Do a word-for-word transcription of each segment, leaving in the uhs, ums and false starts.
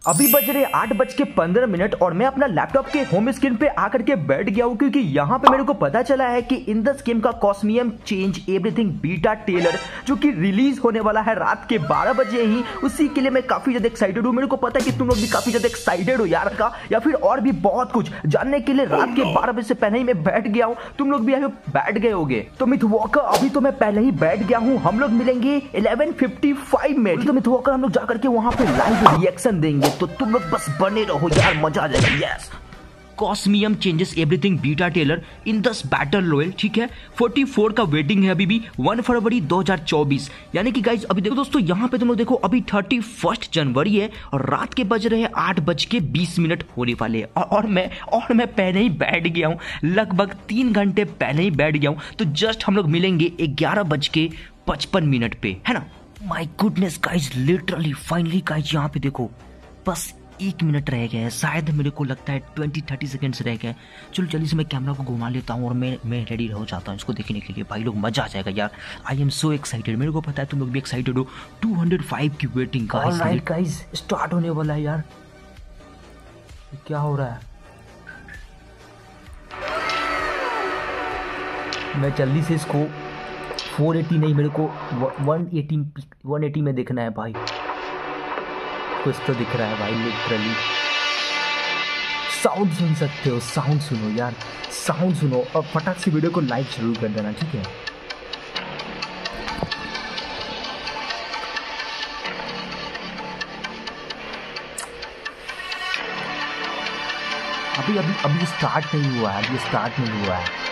अभी बज रहे आठ बज के पंद्रह मिनट और मैं अपना लैपटॉप के होम स्क्रीन पे आकर के बैठ गया हूँ क्योंकि यहाँ पे मेरे को पता चला है कि इन द गेम का cosmium change everything beta trailer जो कि रिलीज होने वाला है रात के बारह बजे ही, उसी के लिए मैं काफी ज्यादा एक्साइटेड हूँ। मेरे को पता है कि तुम लोग भी काफी ज्यादा एक्साइटेड हो यार का, या फिर और भी बहुत कुछ जानने के लिए रात के बारह बजे से पहले ही मैं बैठ गया हूँ। तुम लोग भी यहाँ बैठ गए होगे तो मिथ वॉकर अभी तो मैं पहले ही बैठ गया हूँ। हम लोग मिलेंगे इलेवन फिफ्टी फाइव में, तो मिथ वॉकर हम लोग जाकर के वहाँ पे लाइव रिएक्शन देंगे, तो तुम लोग बस बने रहो यार, मजा आ जाएगा। Yes, cosmium changes everything beta trailer in this battle royal, ठीक है। चौवालीस का वेटिंग है अभी भी, एक फरवरी दो हज़ार चौबीस, यानी कि गाइस अभी देखो दोस्तों यहाँ पे तुम लोग देखो अभी इकतीस जनवरी है और रात के बज रहे हैं आठ बज के बीस मिनट होने वाले हैं और, और मैं और मैं पहले ही बैठ गया हूँ, लगभग तीन घंटे पहले ही बैठ गया हूँ। तो जस्ट हम लोग मिलेंगे ग्यारह बज के पचपन मिनट पे, है ना। My goodness guys, literally finally guys यहाँ पे देखो बस एक मिनट रह गया है, शायद मेरे को लगता है ट्वेंटी थर्टी सेकेंड्स रह गए। चलो जल्दी से मैं कैमरा को घुमा लेता हूँ और मैं मैं रेडी रहो चाहता हूँ इसको देखने के लिए। भाई लोग मजा आ जाएगा यार, आई एम सो एक्साइटेड। मेरे को पता है तुम लोग भी एक्साइटेड हो। टू हंड्रेड फाइव की वेटिंग का ऑलराइट गाइस, स्टार्ट होने वाला है यार। क्या हो रहा है? मैं जल्दी से इसको फोर एटी नहीं, मेरे को वन एटी वन एटी में देखना है भाई। कुछ तो दिख रहा है भाई, लिटरली साउंड सुन सकते हो, साउंड सुनो यार, साउंड सुनो और फटाक से वीडियो को लाइक जरूर कर देना, ठीक है। अभी अभी अभी स्टार्ट नहीं हुआ है, अभी स्टार्ट नहीं हुआ है।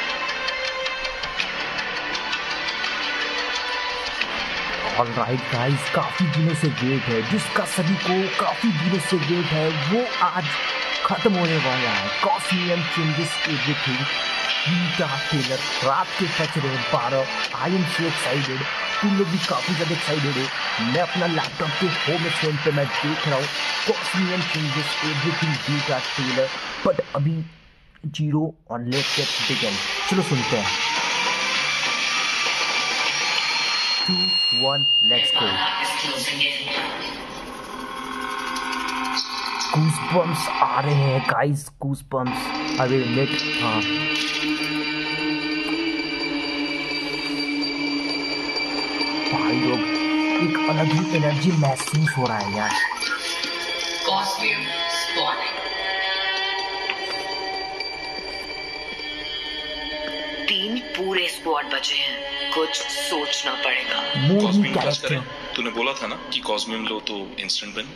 ऑलराइट गाइस, काफी दिनों से वेट है, जिसका सभी को काफी दिनों से वेट है वो आज खत्म होने वाला है। Cosmium changes everything beta trailer रात के बज रहे बारह। आई एम सो एक्साइटेड, तुम लोग भी काफी ज्यादा एक्साइटेड हो। मैं अपना लैपटॉप के होम स्क्रीन पे मैं देख रहा हूँ cosmium changes everything beta trailer, but अभी जीरो और लेट्स गेट बिगिन। चलो सुनते हैं। Two one let's go. Goosebumps आ रहे हैं गाइस, गूज़बम्प्स। अरे लेट, हाँ भाई लोग एक अलग ही एनर्जी महसूस हो रहा है यार। Cosmium spotting. तीन पूरे स्पॉट बचे हैं, कुछ सोचना पड़ेगा। मूवी कैरेक्टर, तूने बोला था ना कि कॉस्मियम लो तो instant win.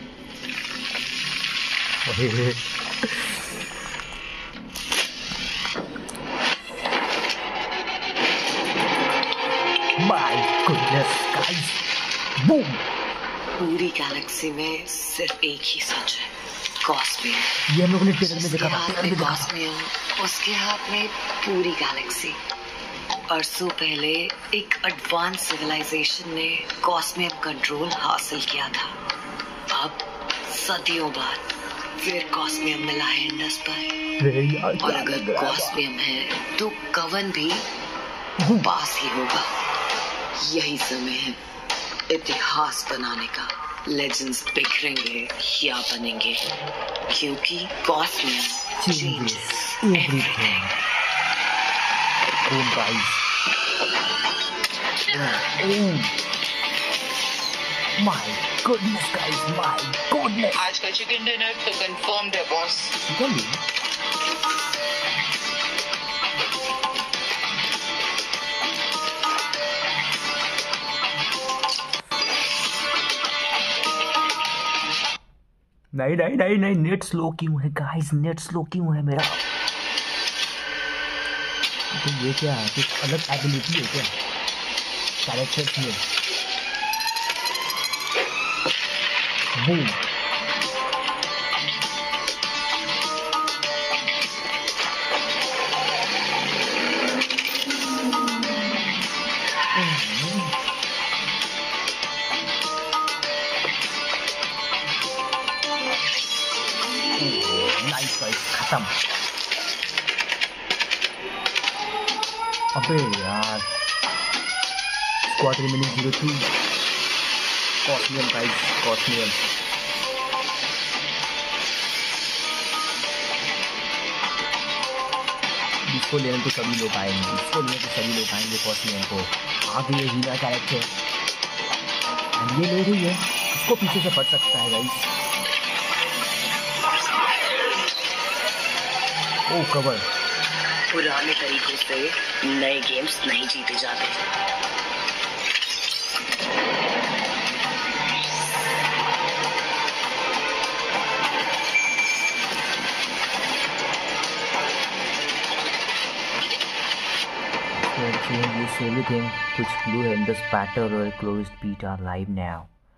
My goodness guys, boom. पूरी गैलेक्सी में सिर्फ एक ही सच है, कॉस्मियम। ये हम लोगों ने ट्रेलर में देखा था, ट्रेलर में देखा। कॉस्मियम, उसके हाथ में पूरी गैलेक्सी। बरसों पहले एक एडवांस सिविलाइजेशन ने कॉस्मियम कंट्रोल हासिल किया था। अब सदियों बाद फिर कॉस्मियम मिला है इंडस पर, और अगर कॉस्मियम है तो कवन भी पास ही होगा। यही समय है इतिहास बनाने का। लेजेंड्स बिखरेंगे या बनेंगे, क्योंकि cosmium changes everything. Oh guys, oh my goodness guys, my goodness. आज का चिकन डिनर तो कंफर्म्ड है बॉस। Chicken dinner? नहीं नहीं नहीं नहीं, नेट स्लो क्यों है गाइस, नेट स्लो क्यों है मेरा? तो ये क्या है, कुछ अलग एबिलिटी है क्या कैरेक्टर्स में? बूम। नाइस गाइस, खत्म। अबे यार, squad remaining zero two. Cosmium guys, cosmium. इसको लेने तो सभी लोग आएंगे, इसको लेने तो सभी लोग आएंगे कॉस्मियम को। आ गई है हीना कैरेक्टर, ये ले रही है, इसको पीछे से फट सकता है गाइस। ओ कवर। पुराने तरीकों से नए गेम्स नहीं जीते जाते। Changes everything which flew in this battle or closed beta live now.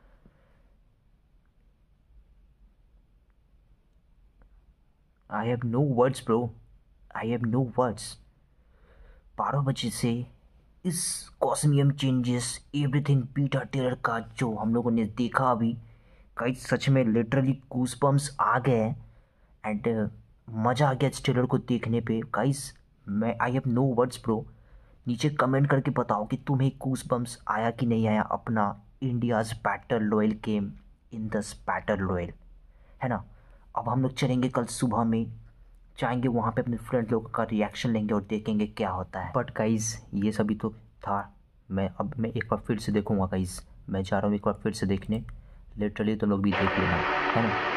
I have no words bro, I have no words. बारह बजे से इस cosmium changes everything beta trailer का जो हम लोगों ने देखा अभी गाइस, सच में लिटरली गूज़बम्प्स आ गए एंड मज़ा आ गया इस टेलर को देखने पे गाइस। मैं I have no words bro. नीचे कमेंट करके बताओ कि तुम्हें गूज़बम्प्स आया कि नहीं आया अपना India's battle royale game in this battle royale, है ना। अब हम लोग चलेंगे कल सुबह में, जाएंगे वहाँ पे अपने फ्रेंड लोगों का रिएक्शन लेंगे और देखेंगे क्या होता है। बट गाइज़ ये सभी तो था, मैं अब मैं एक बार फिर से देखूँगा गाइज़, मैं जा रहा हूँ एक बार फिर से देखने, लिटरली तो लोग भी देख लेना, है ना।